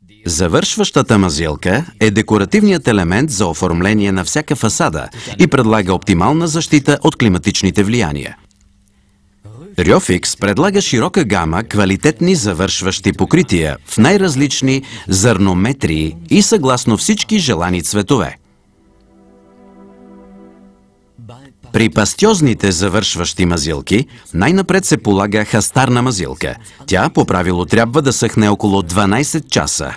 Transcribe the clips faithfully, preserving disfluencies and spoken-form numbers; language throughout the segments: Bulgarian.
Завършващата мазилка е декоративният елемент за оформление на всяка фасада и предлага оптимална защита от климатичните влияния. Рьофикс предлага широка гама квалитетни завършващи покрития в най-различни зърнометрии и съгласно всички желани цветове. При пастьозните завършващи мазилки най-напред се полага хастарна мазилка. Тя по правило трябва да съхне около дванайсет часа.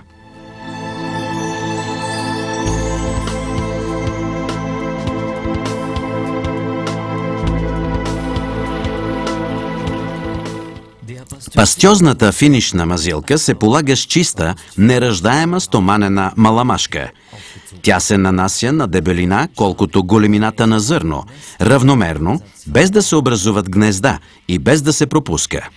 Пастьозната финишна мазилка се полага с чиста, неръждаема стоманена маламашка. Тя се нанася на дебелина, колкото големината на зърно, равномерно, без да се образуват гнезда и без да се пропуска.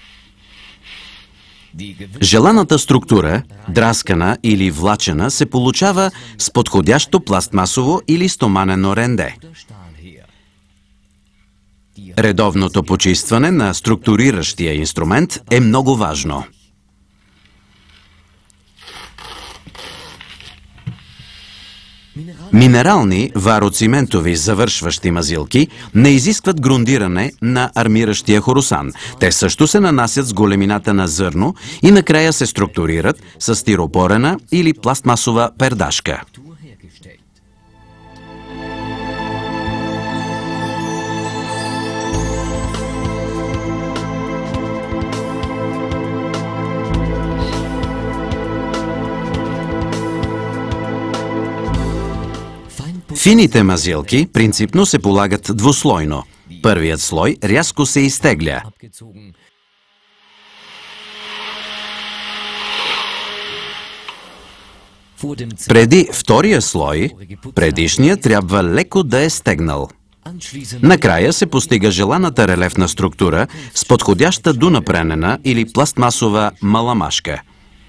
Желаната структура, драскана или влачена, се получава с подходящо пластмасово или стоманено ренде. Редовното почистване на структуриращия инструмент е много важно. Минерални вароциментови завършващи мазилки не изискват грундиране на армиращия хоросан. Те също се нанасят с големината на зърно и накрая се структурират с стиропорена или пластмасова пердашка. Фините мазилки принципно се полагат двуслойно. Първият слой рязко се изтегля. Преди втория слой, предишният трябва леко да е стегнал. Накрая се постига желаната релефна структура с подходяща дунапренена или пластмасова маламашка.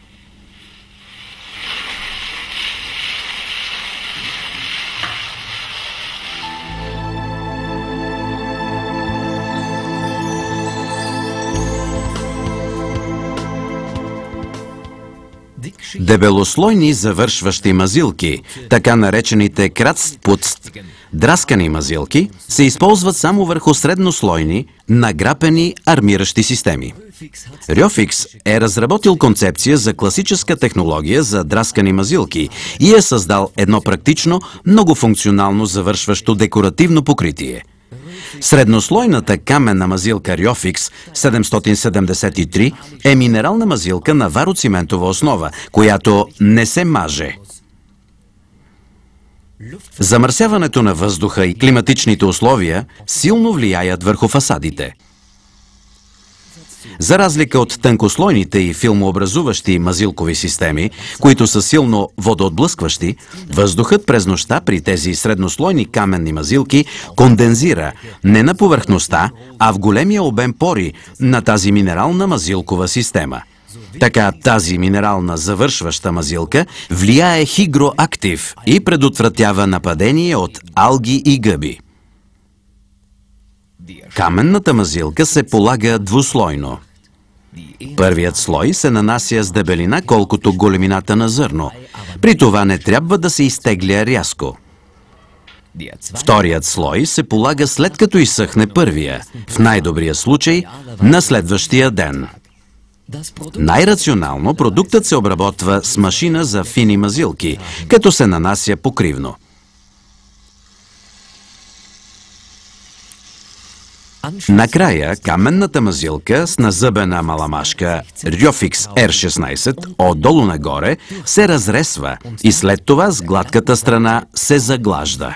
Дебелослойни завършващи мазилки, така наречените крацпуцт, драскани мазилки, се използват само върху среднослойни, награпени армиращи системи. Рьофикс е разработил концепция за класическа технология за драскани мазилки и е създал едно практично, многофункционално завършващо декоративно покритие. Среднослойната каменна мазилка Рьофикс седемстотин седемдесет и три е минерална мазилка на вароциментова основа, която не се маже. Замърсяването на въздуха и климатичните условия силно влияят върху фасадите. За разлика от тънкослойните и филмообразуващи мазилкови системи, които са силно водоотблъскващи, въздухът през нощта при тези среднослойни каменни мазилки кондензира не на повърхността, а в големия обем пори на тази минерална мазилкова система. Така тази минерална завършваща мазилка влияе хигроактив и предотвратява нападение от алги и гъби. Каменната мазилка се полага двуслойно. Първият слой се нанася с дебелина колкото големината на зърно. При това не трябва да се изтегля рязко. Вторият слой се полага след като изсъхне първия, в най-добрия случай на следващия ден. Най-рационално продуктът се обработва с машина за фини мазилки, като се нанася покривно. Накрая каменната мазилка с назъбена маламашка Рьофикс Р шестнайсет отдолу нагоре се разресва и след това с гладката страна се заглажда.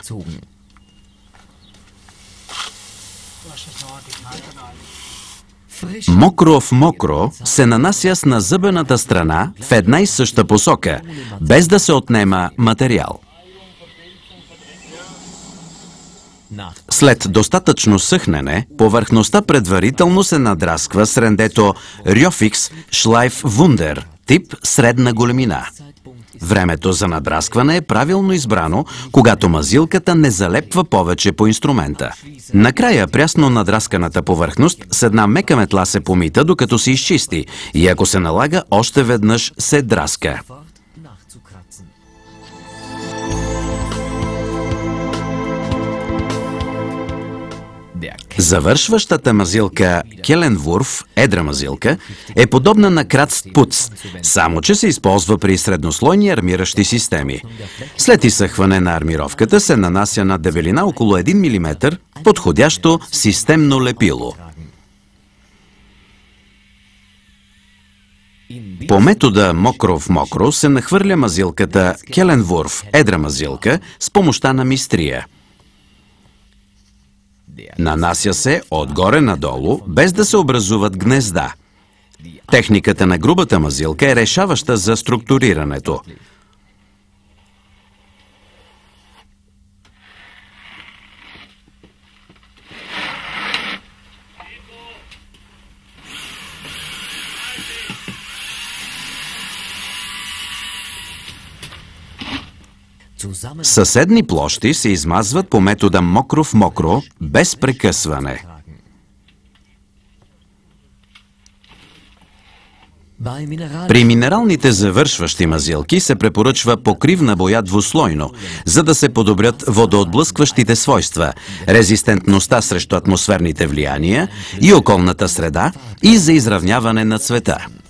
Мокро в мокро се нанася с назъбената страна в една и съща посока, без да се отнема материал. След достатъчно съхнене, повърхността предварително се надрасква с рендето Рьофикс Шлайф Вундер, тип средна големина. Времето за надраскване е правилно избрано, когато мазилката не залепва повече по инструмента. Накрая прясно надрасканата повърхност с една мека метла се помита, докато се изчисти и ако се налага, още веднъж се драска. Завършващата мазилка Келенвурф, едра мазилка, е подобна на Крацтпуцт, само че се използва при среднослойни армиращи системи. След изсъхване на армировката се нанася на дебелина около един милиметър подходящо системно лепило. По метода мокро в мокро се нахвърля мазилката Келенвурф, едра мазилка, с помощта на мистрия. Нанася се отгоре надолу, без да се образуват гнезда. Техниката на грубата мазилка е решаваща за структурирането. Съседни площи се измазват по метода мокро в мокро, без прекъсване. При минералните завършващи мазилки се препоръчва покривна боя двуслойно, за да се подобрят водоотблъскващите свойства, резистентността срещу атмосферните влияния и околната среда и за изравняване на цвета.